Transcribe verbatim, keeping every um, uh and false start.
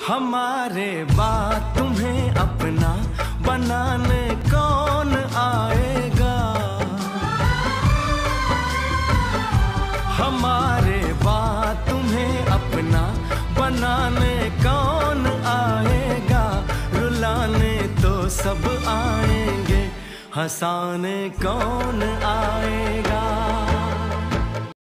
हमारे बाद तुम्हें अपना बनाने कौन आएगा? हमारे बाद तुम्हें अपना बनाने कौन आएगा? रुलाने तो सब आएंगे, हंसाने कौन आएगा?